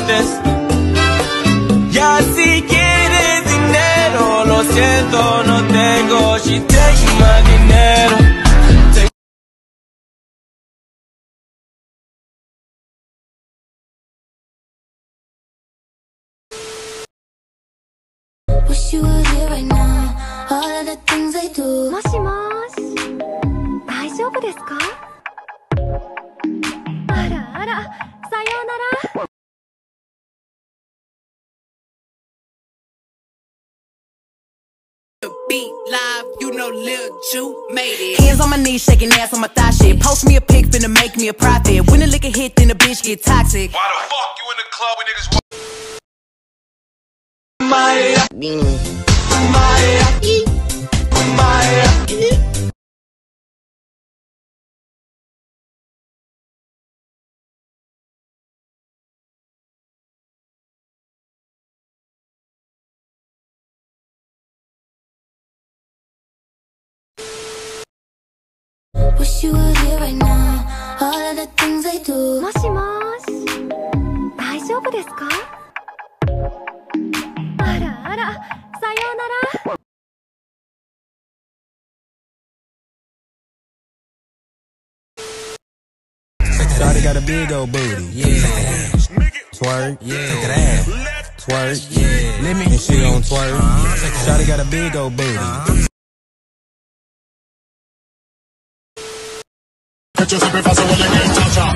sientes. Ya si quieres dinero, lo siento, no tengo. She taking my dinero. Wish you were here right now. All of the things I do. もしもーし、大丈夫ですか？あらあら、さようなら。 Beat live, you know Lil Ju made it. Hands on my knees, shaking ass on my thigh shit. Post me a pic, finna make me a profit. When the liquor hit, then the bitch get toxic. Why the fuck you in the club when niggas Wish you were here right now. All of the things I do. もしもーし、大丈夫ですか？あらあら、さようなら。 Shawty got a big old booty, yeah. Twerk, yeah. Take that ass. Twerk, yeah. Let me and she gon' twerk. Shawty got a big old booty. yo siempre paso con la que chacha.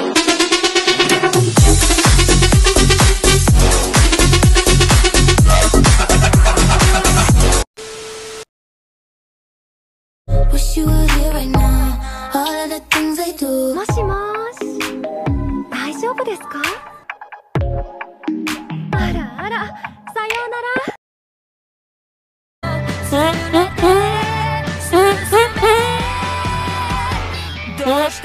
Wish you were here right now. All of the things I do. もしもーし、大丈夫ですか？あらあら、さようなら。どうした？